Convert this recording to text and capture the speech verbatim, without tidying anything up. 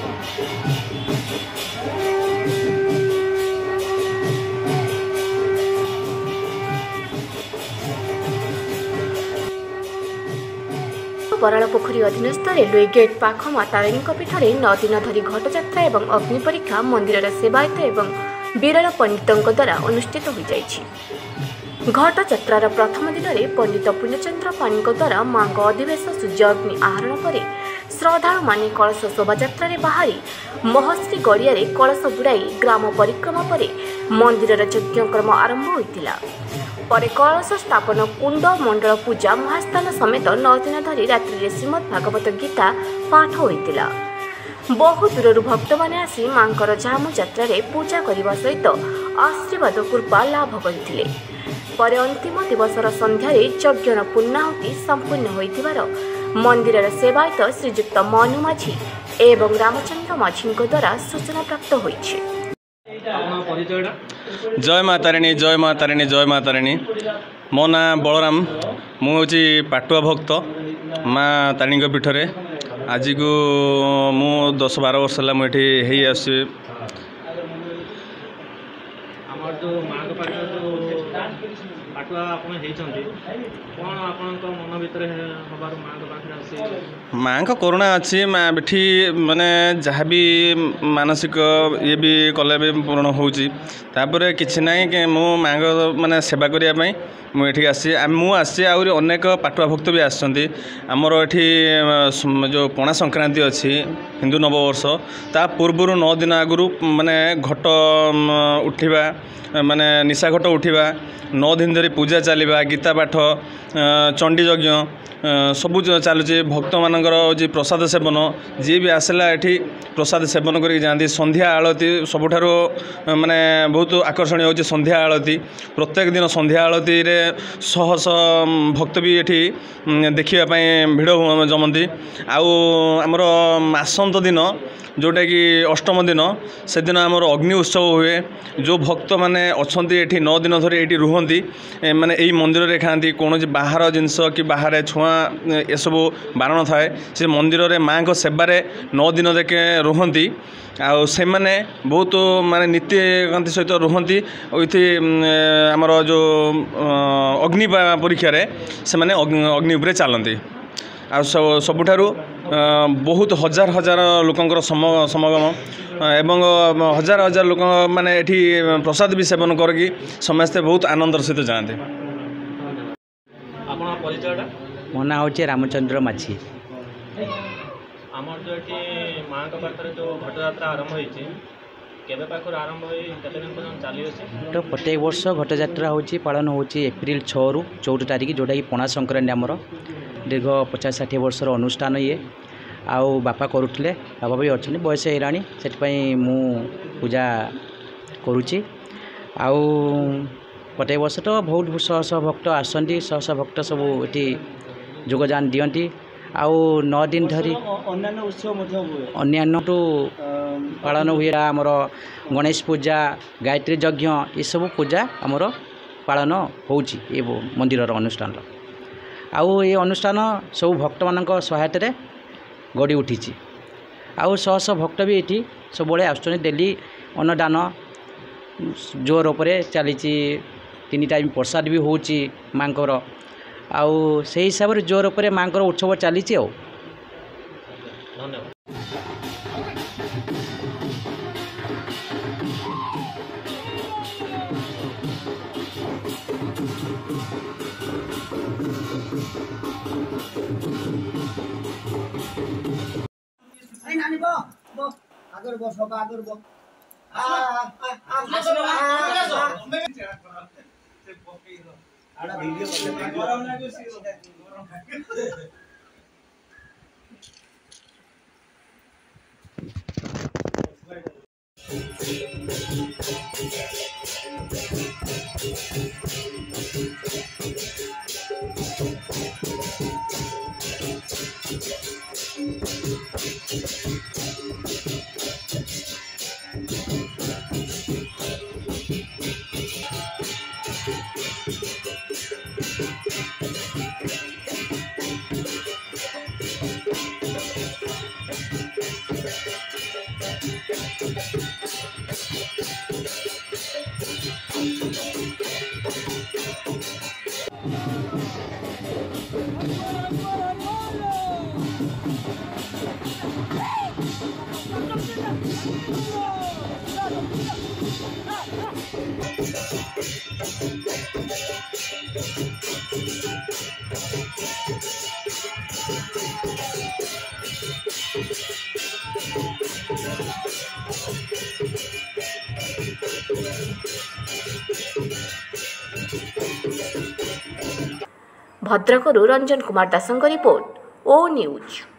बराल पोखरी अधीनस्थ railway gate पाख माँ तारिणी पीठ में नौ दिन धरी घटयात्रा और अग्नि परीक्षा मंदिर सेवायत और विरल पंडितों द्वारा अनुष्ठित हो जाइछि। घटयात्रार प्रथम दिन में पंडित पूर्णचंद्र पाणी द्वारा माँ अधिवेश सूर्य अग्नि आहरण पर श्रद्धालु माने कलश शोभायात्रा बाहरी महश्री गड़िया कलश बुड़ाई ग्राम परिक्रमा पर मंदिर यज्ञक्रम आरंभ होता। परे कलश स्थापन कुंड मंडल पूजा महास्थान समेत नौ दिन धरी रात्रि श्रीमद् भागवत गीता पाठ होता। बहु दूर भक्त मैंने आसी मांकर झामु यात्रा पूजा करने सहित आशीर्वाद कृपा लाभ करते। परे अंतिम दिवसर संध्यारे यज्ञर पूर्णाहुति संपूर्ण होइथिबार मंदिर सेवायत श्रीजुक्त मनु माझी एवं रामचंद्र माझी द्वारा सूचना प्राप्त होइछि। जय माँ तारिणी जय माँ तारिणी जय माँ तारिणी। मो ना बलराम मुझे पाटुआ भक्त माँ तारिणी पीठ में आज को मु दस बार वर्ष है मुझे आस माँ का करुणा अच्छी माँ बेठी माने जहाँ भी मानसिक ये भी कले भी पूर्ण होपर कि ना कि मु माँ को माने सेवा करने मुझे आसी मुझे आहरी अनेक पाटुआ भक्त भी आमर ये जो पणा संक्रांति अच्छी हिंदू नववर्ष ता पूर्व नौ दिन आगु माने घट उठा माने निशा घट उठा नौ दिन धरी पूजा चलवा गीता पाठ चंडी यज्ञ सबू चलुचे भक्त मानकर हूँ प्रसाद सेवन जी भी आसला ये प्रसाद सेवन करके जाती। संध्या आलती सबुठारु माने बहुत आकर्षणीय होची संध्या आलती प्रत्येक दिन संध्या आलती रे शह शह भक्त भी ये देखापी भिड़ जमती। आमर आसंत दिन जोटा कि अष्टम दिन से दिन आमर अग्नि उत्सव हुए जो भक्त माने अच्छे ये नौ दिन धरी ये रुहति माने यही मंदिर रे खाती कौन बाहर जिनस कि बाहर छुआ ये सब बारण थाए से मंदिर रे माँ को सेबारे नौ दिन देखे रुहति आउ से माने बहुत माने नीतिकांति सहित रुहति आमर जो अग्नि परीक्षा से माने अग्नि उपरे चलती आ सबुठारु बहुत हजार हजार लोकंकर समागम एवं हजार हजार लोक माने एठी प्रसाद भी सेवन करके समस्ते बहुत आनंदर सहित जाते। मो ना हूँ रामचंद्र माझी। आमर जो ये माँ का पाखरे जो घटयात्रा आरंभ होती केबे पाखर आरंभ होई केते दिन पर्यंत चली अछि तो प्रत्येक वर्ष घटयात्रा होची पालन होची एप्रिल छह रु चौदह तारिख जोटा कि पणा संक्रांति आमर दीर्घ पचास षाठी वर्षर अनुष्ठान ये आउ बापा करुले बापा भी अच्छा बयस होलाणी से मु पूजा करुच्ची आउ प्रत्येक वर्ष तो बहुत शह शह भक्त आसती शह शह भक्त सब ये योगदान दियंती आउ नौ दिन धरी अन्यान्य तो पालन हुए आमर गणेश पूजा गायत्री यज्ञ ये सब पूजा आमर पालन होची ये मंदिर अनुष्ठान आउ ये अनुष्ठान सब भक्त मान सहायता गढ़ी उठी आउ शह शह भक्त भी ये सब बड़े आस डेली अन्नदान जोर उपर चली तीन टाइम प्रसाद भी होची माँकर आउ से हिसाब से जोर उपर माँकर उत्सव चली आउ आगर बस आगर बस आ आ आड़ा वीडियो गरम ना जो भद्रकରୁ रंजन कुमार दासଙ୍କ रिपोर्ट ओ न्यूज।